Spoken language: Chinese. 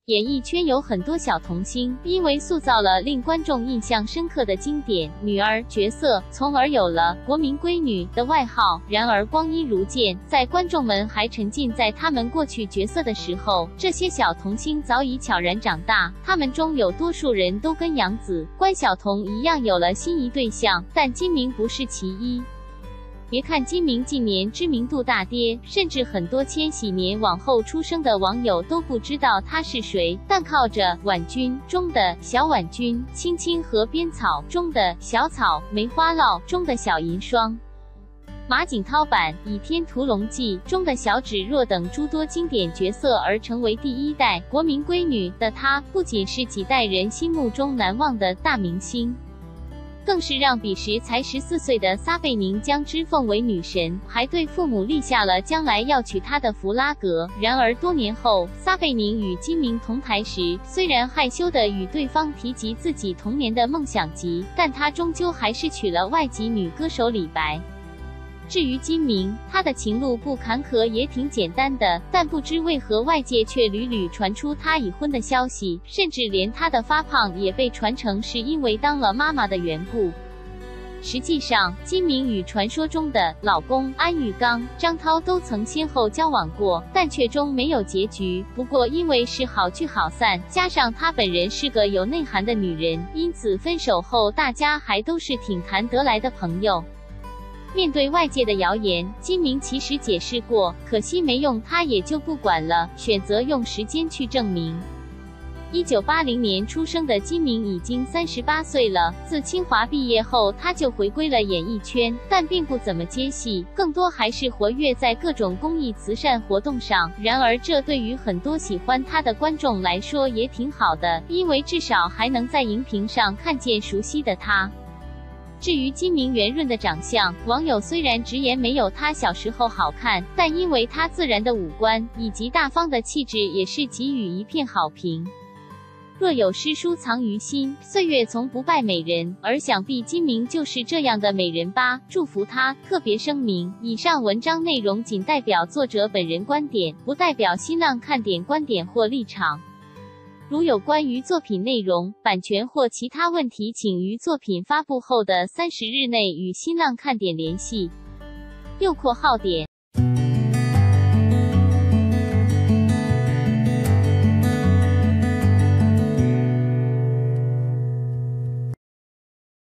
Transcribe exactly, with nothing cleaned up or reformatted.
演艺圈有很多小童星，因为塑造了令观众印象深刻的经典女儿角色，从而有了国民闺女的外号。然而光阴如箭，在观众们还沉浸在他们过去角色的时候，这些小童星早已悄然长大。他们中有多数人都跟杨紫、关晓彤一样有了心仪对象，但金明不是其一。别看金明近年知名度大跌，甚至很多千禧年往后出生的网友都不知道他是谁，但靠着《婉君》中的小婉君、《青青河边草》中的小草、《梅花烙》中的小银霜、马景涛版《倚天屠龙记》中的小芷若等诸多经典角色而成为第一代国民闺女的她，不仅是几代人心目中难忘的大明星，更是让彼时才十四岁的撒贝宁将之奉为女神，还对父母立下了将来要娶她的弗拉格。然而多年后，撒贝宁与金明同台时，虽然害羞地与对方提及自己童年的梦想集，但他终究还是娶了外籍女歌手李白。至于金明，他的情路不坎坷也挺简单的，但不知为何外界却屡屡传出他已婚的消息，甚至连他的发胖也被传成是因为当了妈妈的缘故。实际上，金明与传说中的老公安玉刚、张涛都曾先后交往过，但却终没有结局。不过因为是好聚好散，加上她本人是个有内涵的女人，因此分手后大家还都是挺谈得来的朋友。面对外界的谣言，金明其实解释过，可惜没用，他也就不管了，选择用时间去证明。一九八零年出生的金明已经三十八岁了，自清华毕业后，他就回归了演艺圈，但并不怎么接戏，更多还是活跃在各种公益慈善活动上。然而这对于很多喜欢他的观众来说也挺好的，因为至少还能在荧屏上看见熟悉的他。至于金明圆润的长相，网友虽然直言没有他小时候好看，但因为他自然的五官以及大方的气质，也是给予一片好评。若有诗书藏于心，岁月从不败美人，而想必金明就是这样的美人吧。祝福他。特别声明：以上文章内容仅代表作者本人观点，不代表新浪看点观点或立场。如有关于作品内容、版权或其他问题，请于作品发布后的三十日内与新浪看点联系。六括号点